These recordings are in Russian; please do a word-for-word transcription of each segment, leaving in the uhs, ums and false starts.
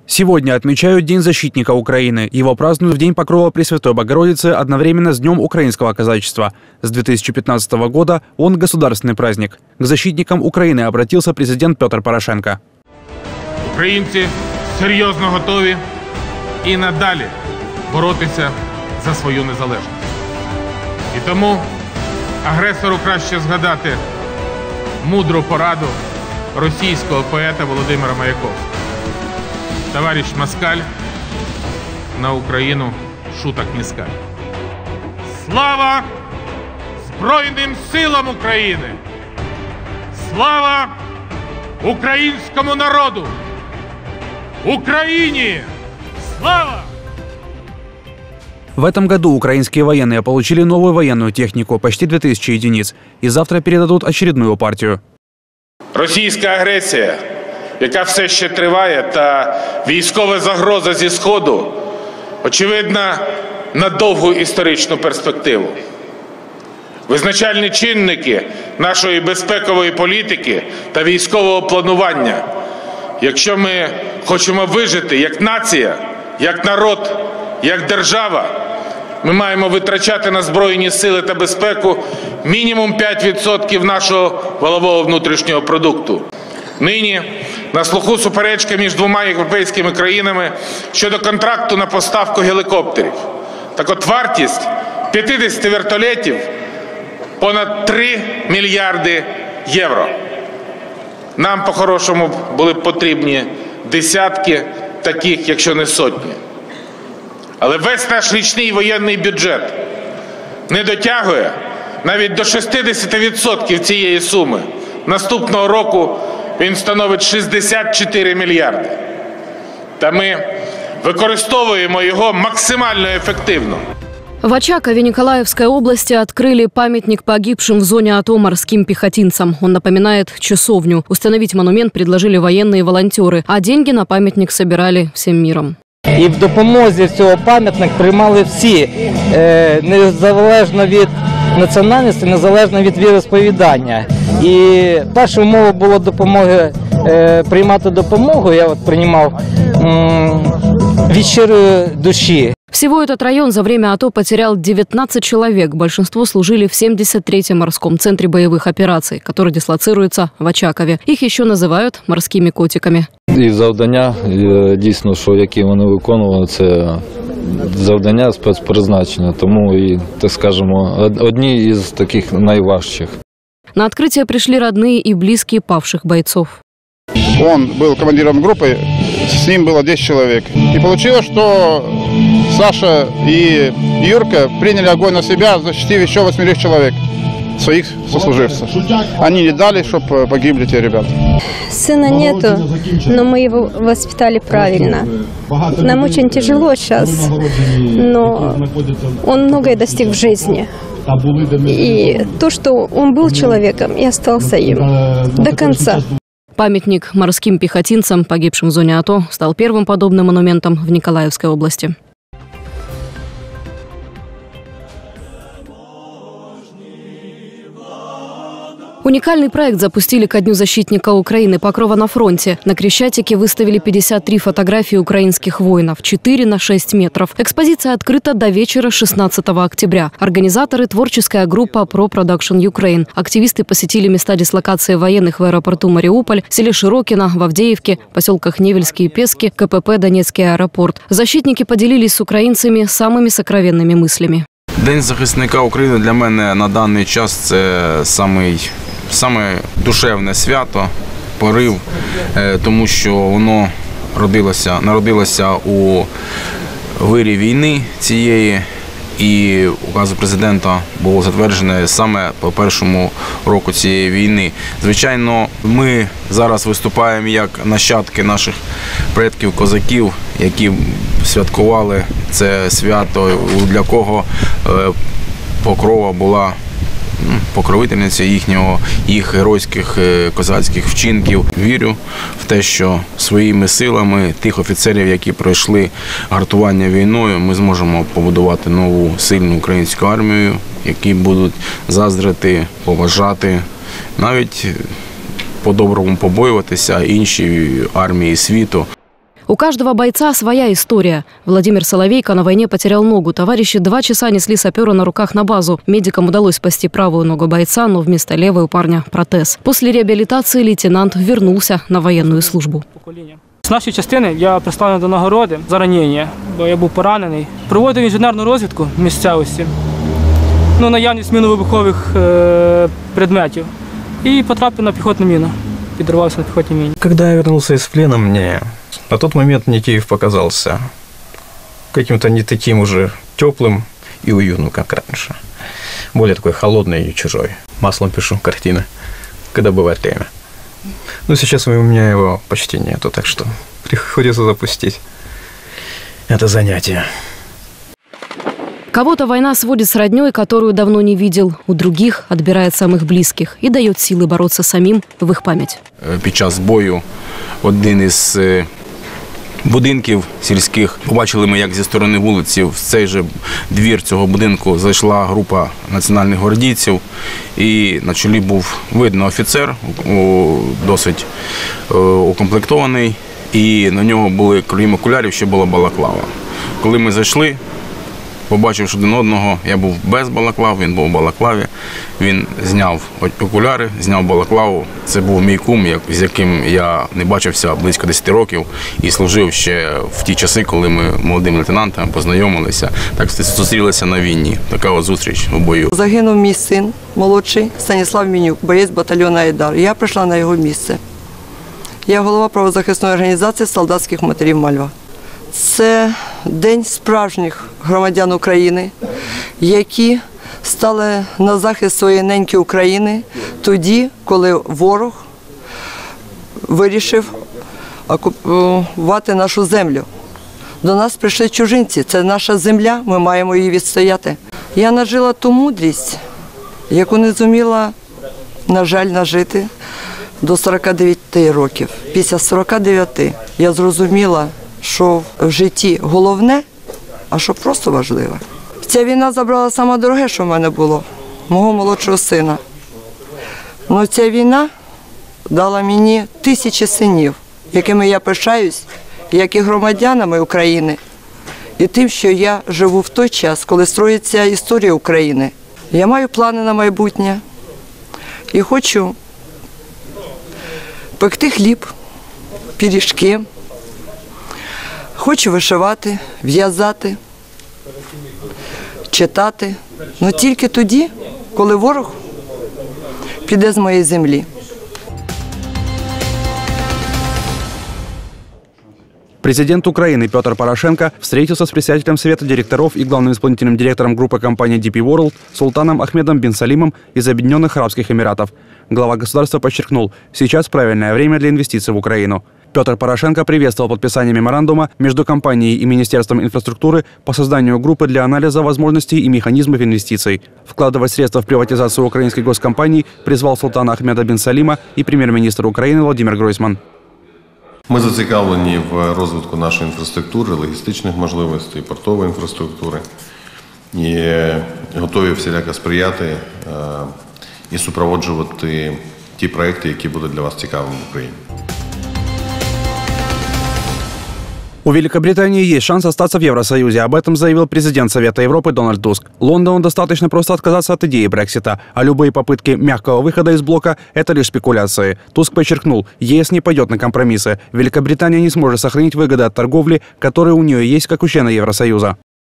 Сегодня отмечают День защитника Украины. Его празднуют в День Покрова Пресвятой Богородицы одновременно с Днем украинского казачества. С две тысячи пятнадцатого года он государственный праздник. К защитникам Украины обратился президент Петр Порошенко. Українці серйозно готові і надалі боротися за свою незалежність. І тому агресору краще згадати мудру пораду російського поета Володимира Маяковського. Товарищ Москаль, на Україну шуток не скаль. Слава Збройним силам України! Слава українському народу! Украине! Слава! В этом году украинские военные получили новую военную технику, почти две тысячи единиц, и завтра передадут очередную партию. Російська агресія, яка все ще триває, та військова загроза зі Сходу, очевидно, на довгу історичну перспективу. Визначальні чинники нашої безпекової політики та військового планування. Якщо ми хочемо вижити як нація, як народ, як держава, ми маємо витрачати на Збройні сили та безпеку мінімум п'ять відсотків нашого валового внутрішнього продукту. Нині на слуху суперечка між двома європейськими країнами щодо контракту на поставку гелікоптерів. Так от вартість п'ятдесят вертольотів – понад три мільярди євро. Нам, по-хорошому, були б потрібні десятки таких, якщо не сотні. Але весь наш річний воєнний бюджет не дотягує навіть до шістдесят відсотків цієї суми. Наступного року він становить шістдесят чотири мільярди. Та ми використовуємо його максимально ефективно. В Очакове Николаевской области открыли памятник погибшим в зоне АТО морским пехотинцам. Он напоминает часовню. Установить монумент предложили военные волонтеры, а деньги на памятник собирали всем миром. І в допомозі цього пам'ятник приймали всі, незалежно від національності, незалежно від віросповідання. І перша умова була допомоги, приймати допомогу, я от приймав від щирої душі. Всего этот район за время АТО потерял девятнадцать человек. Большинство служили в семьдесят третьем морском центре боевых операций, который дислоцируется в Очакове. Их еще называют морскими котиками. І завдання, дійсно, що які вони виконували, це завдання спецпризначення. Тому і, так скажемо, одні із таких найважчих. На открытие пришли родные и близкие павших бойцов. Он был командиром группы, с ним было десять человек. И получилось, что Саша и Юрка приняли огонь на себя, защитив еще восьмерых человек, своих сослуживцев. Они не дали, чтобы погибли те ребята. Сына нету, но мы его воспитали правильно. Нам очень тяжело сейчас, но он многое достиг в жизни. И то, что он был человеком и остался им до конца. Памятник морским пехотинцам, погибшим в зоне АТО, стал первым подобным монументом в Николаевской области. Уникальный проект запустили ко Дню защитника Украины «Покрова на фронте». На Крещатике выставили пятьдесят три фотографии украинских воинов, четыре на шесть метров. Экспозиция открыта до вечера шестнадцатого октября. Организаторы – творческая группа Pro Production Ukraine. Активисты посетили места дислокации военных в аэропорту Мариуполь, селе Широкино, в Авдеевке, поселках Невельские Пески, КПП «Донецкий аэропорт». Защитники поделились с украинцами самыми сокровенными мыслями. День захисника України для мене на даний час – це самий Саме душевне свято, порив, тому що воно родилося, народилося у вирі війни цієї, і указом президента було затверджене саме по першому року цієї війни. Звичайно, ми зараз виступаємо як нащадки наших предків-козаків, які святкували це свято, для кого Покрова була покровительниця їхнього, їх геройських козацьких вчинків. Вірю в те, що своїми силами тих офіцерів, які пройшли гартування війною, ми зможемо побудувати нову сильну українську армію, які будуть заздрити, поважати, навіть по-доброму побоюватися інші армії світу. У каждого бойца своя история. Владимир Соловейко на войне потерял ногу. Товарищи два часа несли сапера на руках на базу. Медикам удалось спасти правую ногу бойца, но вместо левой у парня протез. После реабилитации лейтенант вернулся на военную службу. З нашої частини я представлений до нагороди за ранення, бо я був поранений. Проводив інженерну розвідку місцевості, ну, наявність міновибухових е, предметів і потрапив на піхотну міну, підривався на піхотній міні. Когда я вернулся из плена, мне на тот момент мне Киев показался каким-то не таким уже теплым и уютным, как раньше. Более такой холодный и чужой. Маслом пишу картины, когда бывает время. Но сейчас у меня его почти нету, так что приходится запустить это занятие. Кого-то война сводит с родней, которую давно не видел. У других отбирает самых близких и дает силы бороться самим в их память. Під час бою один із будинків сільських, побачили ми, як зі сторони вулиці в цей же двір цього будинку зайшла група національних гвардійців, і на чолі був видно офіцер, досить укомплектований, і на нього були, крім окулярів, ще була балаклава. Коли ми зайшли, побачивши один одного, я був без балаклав, він був у балаклаві, він зняв окуляри, зняв балаклаву. Це був мій кум, з яким я не бачився близько десяти років і служив ще в ті часи, коли ми молодим лейтенантом познайомилися, так зустрілися на війні. Така от зустріч у бою. Загинув мій син молодший Станіслав Мінюк, боєць батальйону «Айдар». Я прийшла на його місце. Я голова правозахисної організації солдатських матерів Мальва. Це день справжніх громадян України, які стали на захист своєї неньки України тоді, коли ворог вирішив окупувати нашу землю. До нас прийшли чужинці, це наша земля, ми маємо її відстояти. Я нажила ту мудрість, яку не зуміла, на жаль, нажити до сорока дев'яти років. Після сорока дев'яти я зрозуміла, що в житті головне, а що просто важливе. Ця війна забрала саме дороге, що в мене було, мого молодшого сина. Але ця війна дала мені тисячі синів, якими я пишаюсь, як і громадянами України, і тим, що я живу в той час, коли строїться історія України. Я маю плани на майбутнє і хочу пекти хліб, пиріжки. Хочу вишивати, в'язати, читати, але тільки тоді, коли ворог піде з моєї землі. Президент Украины Петр Порошенко встретился с председателем Совета директоров и главным исполнительным директором группы компании ди пи World Султаном Ахмедом бин Салимом из Объединенных Арабских Эмиратов. Глава государства подчеркнул, сейчас правильное время для инвестиций в Украину. Петр Порошенко приветствовал подписание меморандума между компанией и Министерством инфраструктуры по созданию группы для анализа возможностей и механизмов инвестиций. Вкладывать средства в приватизацию украинской госкомпании призвал Султана Ахмеда бин Салима и премьер-министр Украины Владимир Гройсман. Ми зацікавлені в розвитку нашої інфраструктури, логістичних можливостей, портової інфраструктури і готові всіляко сприяти і супроводжувати ті проекти, які будуть для вас цікавими в Україні. У Великобритании есть шанс остаться в Евросоюзе. Об этом заявил президент Совета Европы Дональд Туск. Лондону достаточно просто отказаться от идеи Брексита, а любые попытки мягкого выхода из блока – это лишь спекуляции. Туск подчеркнул, ЕС не пойдет на компромиссы. Великобритания не сможет сохранить выгоды от торговли, которые у нее есть как у члена Евросоюза.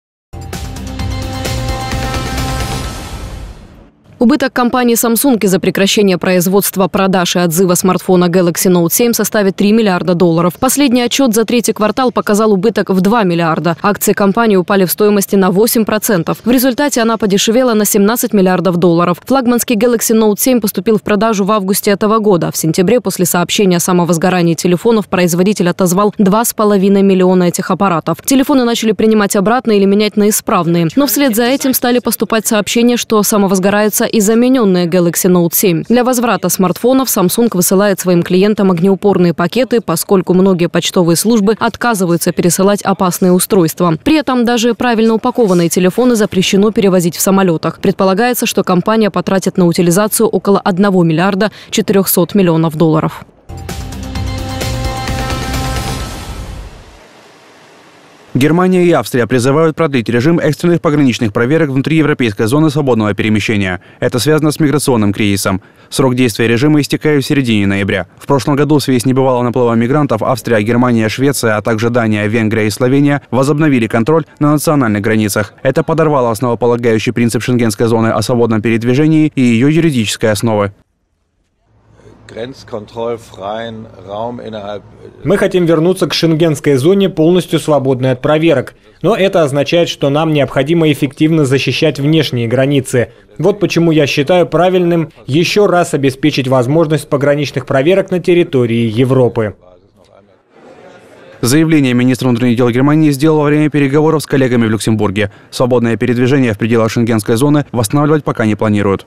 Убыток компании Samsung из-за прекращения производства, продаж и отзыва смартфона Galaxy Note семь составит три миллиарда долларов. Последний отчет за третий квартал показал убыток в два миллиарда. Акции компании упали в стоимости на восемь процентов. В результате она подешевела на семнадцать миллиардов долларов. Флагманский Galaxy Note семь поступил в продажу в августе этого года. В сентябре после сообщения о самовозгорании телефонов производитель отозвал два с половиной миллиона этих аппаратов. Телефоны начали принимать обратно или менять на исправные. Но вслед за этим стали поступать сообщения, что самовозгораются и замененные Galaxy Note семь. Для возврата смартфонов Samsung высылает своим клиентам огнеупорные пакеты, поскольку многие почтовые службы отказываются пересылать опасные устройства. При этом даже правильно упакованные телефоны запрещено перевозить в самолетах. Предполагается, что компания потратит на утилизацию около одного миллиарда четырехсот миллионов долларов. Германия и Австрия призывают продлить режим экстренных пограничных проверок внутри европейской зоны свободного перемещения. Это связано с миграционным кризисом. Срок действия режима истекает в середине ноября. В прошлом году в связи с небывалым наплывом мигрантов Австрия, Германия, Швеция, а также Дания, Венгрия и Словения возобновили контроль на национальных границах. Это подорвало основополагающий принцип Шенгенской зоны о свободном передвижении и ее юридической основы. Мы хотим вернуться к шенгенской зоне, полностью свободной от проверок. Но это означает, что нам необходимо эффективно защищать внешние границы. Вот почему я считаю правильным еще раз обеспечить возможность пограничных проверок на территории Европы. Заявление министр внутренних дел Германии сделал во время переговоров с коллегами в Люксембурге. Свободное передвижение в пределах шенгенской зоны восстанавливать пока не планируют.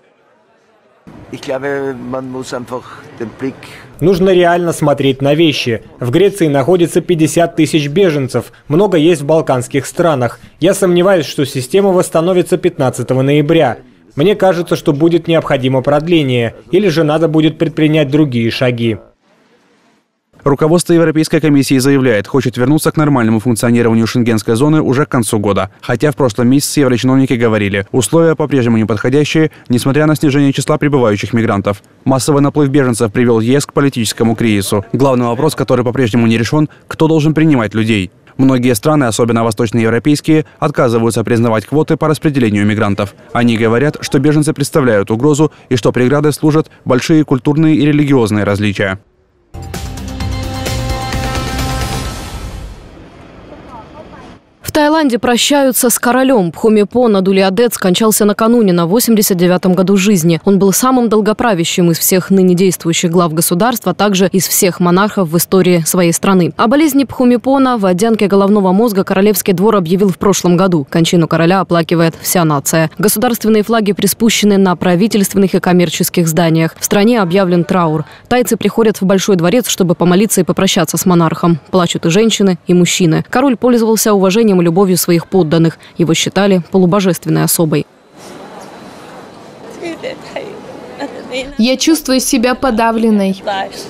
Нужно реально смотреть на вещи. В Греции находится пятьдесят тысяч беженцев. Много есть в балканских странах. Я сомневаюсь, что система восстановится пятнадцатого ноября. Мне кажется, что будет необходимо продление. Или же надо будет предпринять другие шаги. Руководство Европейской комиссии заявляет, хочет вернуться к нормальному функционированию шенгенской зоны уже к концу года. Хотя в прошлом месяце еврочиновники говорили, условия по-прежнему неподходящие, несмотря на снижение числа прибывающих мигрантов. Массовый наплыв беженцев привел ЕС к политическому кризису. Главный вопрос, который по-прежнему не решен, кто должен принимать людей. Многие страны, особенно восточноевропейские, отказываются признавать квоты по распределению мигрантов. Они говорят, что беженцы представляют угрозу и что преградой служат большие культурные и религиозные различия. В Таиланде прощаются с королем. Пхумипон Адулиадет скончался накануне на восемьдесят девятом году жизни. Он был самым долгоправящим из всех ныне действующих глав государства, а также из всех монархов в истории своей страны. О болезни Пхумипона, водянке головного мозга, королевский двор объявил в прошлом году. Кончину короля оплакивает вся нация. Государственные флаги приспущены на правительственных и коммерческих зданиях. В стране объявлен траур. Тайцы приходят в Большой дворец, чтобы помолиться и попрощаться с монархом. Плачут и женщины, и мужчины. Король пользовался уважением и любовью своих подданных. Его считали полубожественной особой. Я чувствую себя подавленной.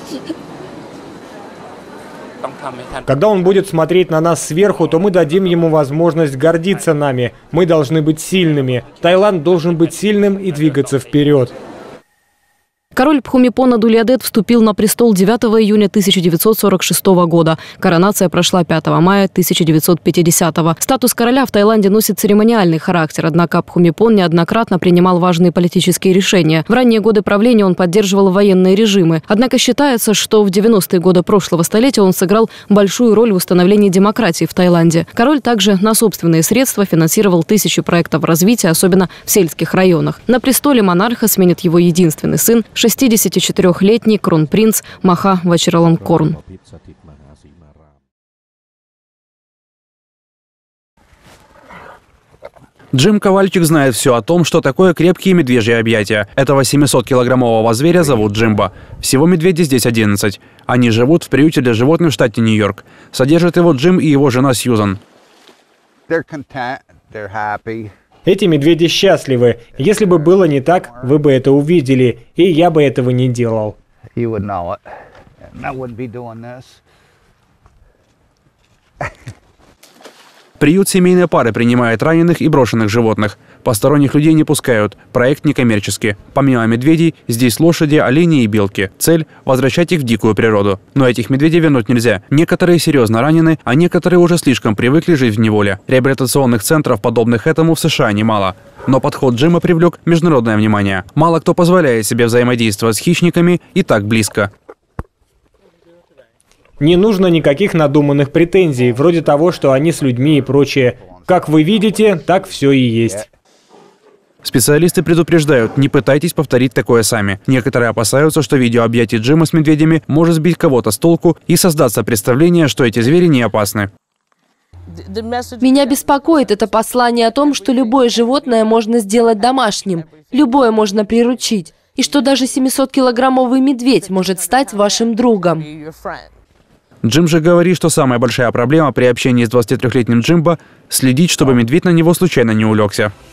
Когда он будет смотреть на нас сверху, то мы дадим ему возможность гордиться нами. Мы должны быть сильными. Таиланд должен быть сильным и двигаться вперед. Король Пхумипон Адулиадет вступил на престол девятого июня тысяча девятьсот сорок шестого года. Коронация прошла пятого мая тысяча девятьсот пятидесятого. Статус короля в Таиланде носит церемониальный характер, однако Пхумипон неоднократно принимал важные политические решения. В ранние годы правления он поддерживал военные режимы. Однако считается, что в девяностые годы прошлого столетия он сыграл большую роль в установлении демократии в Таиланде. Король также на собственные средства финансировал тысячи проектов развития, особенно в сельских районах. На престоле монарха сменит его единственный сын, шестидесятичетырёхлетний кронпринц Маха Вачиралангкорн. Джим Ковальчик знает все о том, что такое крепкие медвежьи объятия. Этого семисоткилограммового зверя зовут Джимбо. Всего медведей здесь одиннадцать. Они живут в приюте для животных в штате Нью-Йорк. Содержат его Джим и его жена Сьюзан. Эти медведи счастливы. Если бы было не так, вы бы это увидели, и я бы этого не делал. Приют семейной пары принимает раненых и брошенных животных. Посторонних людей не пускают. Проект некоммерческий. Помимо медведей, здесь лошади, олени и белки. Цель – возвращать их в дикую природу. Но этих медведей вернуть нельзя. Некоторые серьезно ранены, а некоторые уже слишком привыкли жить в неволе. Реабилитационных центров, подобных этому, в США немало. Но подход Джима привлек международное внимание. Мало кто позволяет себе взаимодействовать с хищниками и так близко. Не нужно никаких надуманных претензий, вроде того, что они с людьми и прочее. Как вы видите, так все и есть. Специалисты предупреждают, не пытайтесь повторить такое сами. Некоторые опасаются, что видео объятий Джима с медведями может сбить кого-то с толку и создаться представление, что эти звери не опасны. Меня беспокоит это послание о том, что любое животное можно сделать домашним, любое можно приручить, и что даже семисоткилограммовый медведь может стать вашим другом. Джим же говорит, что самая большая проблема при общении с двадцатитрёхлетним Джимбо – следить, чтобы медведь на него случайно не улегся.